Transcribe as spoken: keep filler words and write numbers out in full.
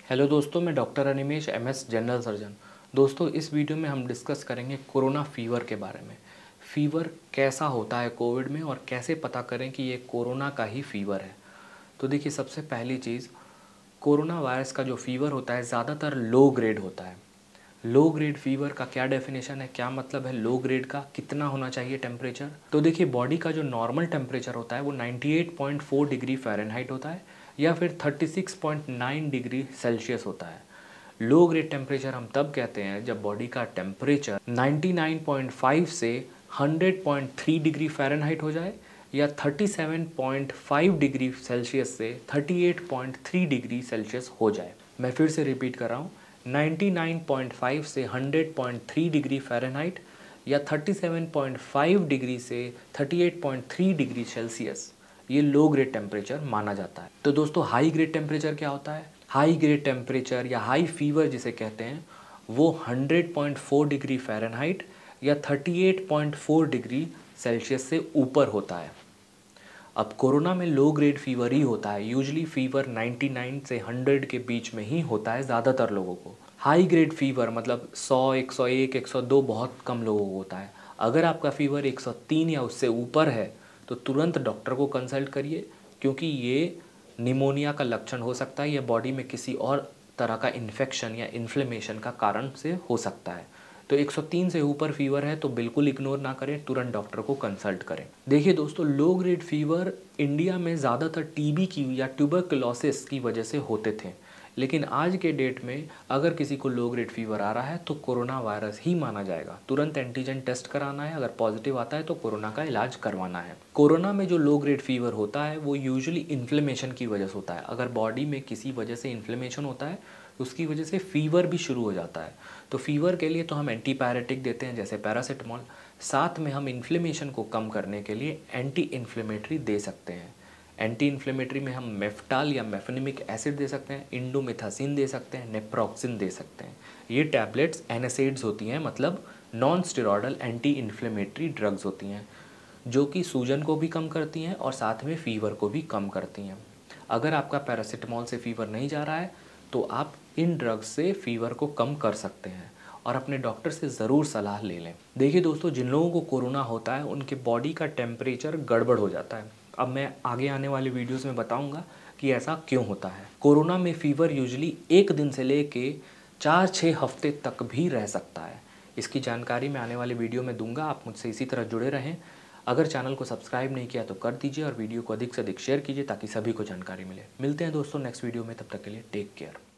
Hello दोस्तों, मैं doctor Animesh M S general surgeon. दोस्तों, इस वीडियो में हम डिस्कस करेंगे कोरोना फीवर के बारे में। फ़ीवर कैसा होता है कोविड में और कैसे पता करें कि ये कोरोना का ही फ़ीवर है। तो देखिए, सबसे पहली चीज़, कोरोना वायरस का जो फ़ीवर होता है ज़्यादातर लो ग्रेड होता है। लो ग्रेड फीवर का क्या डेफिनेशन है, क्या मतलब है लो ग्रेड का, कितना होना चाहिए टेम्परेचर? तो देखिए, बॉडी का जो नॉर्मल टेम्परेचर होता है वो अट्ठानवे पॉइंट चार डिग्री फ़ारेनहाइट होता है या फिर छत्तीस पॉइंट नौ डिग्री सेल्सियस होता है। लो ग्रेड टेम्परेचर हम तब कहते हैं जब बॉडी का टेम्परेचर निन्यानवे पॉइंट पाँच से सौ पॉइंट तीन डिग्री फ़ारेनहाइट हो जाए या सैंतीस पॉइंट पाँच डिग्री सेल्सियस से अड़तीस पॉइंट तीन डिग्री सेल्सियस हो जाए। मैं फिर से रिपीट कर रहा हूँ, निन्यानवे पॉइंट पाँच से सौ पॉइंट तीन डिग्री फ़ारेनहाइट या सैंतीस पॉइंट पाँच डिग्री से अड़तीस पॉइंट तीन डिग्री सेल्सियस, ये लो ग्रेड टेम्परेचर माना जाता है। तो दोस्तों, हाई ग्रेड टेम्परेचर क्या होता है? हाई ग्रेड टेम्परेचर या हाई फीवर जिसे कहते हैं वो सौ पॉइंट चार डिग्री फ़ारेनहाइट या अड़तीस पॉइंट चार डिग्री सेल्सियस से ऊपर होता है। अब कोरोना में लो ग्रेड फीवर ही होता है। यूजुअली फीवर निन्यानवे से सौ के बीच में ही होता है ज़्यादातर लोगों को। हाई ग्रेड फीवर मतलब सौ, एक सौ एक, एक सौ दो बहुत कम लोगों को होता है। अगर आपका फीवर एक सौ तीन या उससे ऊपर है तो तुरंत डॉक्टर को कंसल्ट करिए, क्योंकि ये निमोनिया का लक्षण हो सकता है या बॉडी में किसी और तरह का इन्फेक्शन या इन्फ्लेमेशन का कारण से हो सकता है। तो एक सौ तीन से ऊपर फीवर है तो बिल्कुल इग्नोर ना करें, तुरंत डॉक्टर को कंसल्ट करें। देखिए दोस्तों, लो ग्रेड फीवर इंडिया में ज़्यादातर टीबी की या ट्यूबरकुलोसिस की वजह से होते थे, लेकिन आज के डेट में अगर किसी को लो ग्रेड फीवर आ रहा है तो कोरोना वायरस ही माना जाएगा। तुरंत एंटीजन टेस्ट कराना है, अगर पॉजिटिव आता है तो कोरोना का इलाज करवाना है। कोरोना में जो लो ग्रेड फीवर होता है वो यूजुअली इन्फ्लेमेशन की वजह से होता है। अगर बॉडी में किसी वजह से इन्फ्लेमेशन होता है तो उसकी वजह से फ़ीवर भी शुरू हो जाता है। तो फ़ीवर के लिए तो हम एंटीपायरेटिक देते हैं जैसे पैरासीटामोल, साथ में हम इन्फ्लेमेशन को कम करने के लिए एंटी इन्फ्लेमेटरी दे सकते हैं। एंटी इन्फ्लेमेटरी में हम मेफ्टाल या मेफनिमिक एसिड दे सकते हैं, इंडोमिथासिन दे सकते हैं, नेप्रोक्सिन दे सकते हैं। ये टैबलेट्स एनएसएड्स होती हैं, मतलब non steroidal anti inflammatory drugs होती हैं, जो कि सूजन को भी कम करती हैं और साथ में फ़ीवर को भी कम करती हैं। अगर आपका पैरासीटामोल से फ़ीवर नहीं जा रहा है तो आप इन ड्रग्स से फ़ीवर को कम कर सकते हैं और अपने डॉक्टर से ज़रूर सलाह ले लें। देखिए दोस्तों, जिन लोगों को कोरोना होता है उनके बॉडी का टेम्परेचर गड़बड़ हो जाता है। अब मैं आगे आने वाले वीडियोस में बताऊंगा कि ऐसा क्यों होता है। कोरोना में फ़ीवर यूजुअली एक दिन से लेके चार छः हफ्ते तक भी रह सकता है। इसकी जानकारी मैं आने वाले वीडियो में दूंगा, आप मुझसे इसी तरह जुड़े रहें। अगर चैनल को सब्सक्राइब नहीं किया तो कर दीजिए और वीडियो को अधिक से अधिक शेयर कीजिए ताकि सभी को जानकारी मिले। मिलते हैं दोस्तों नेक्स्ट वीडियो में, तब तक के लिए टेक केयर।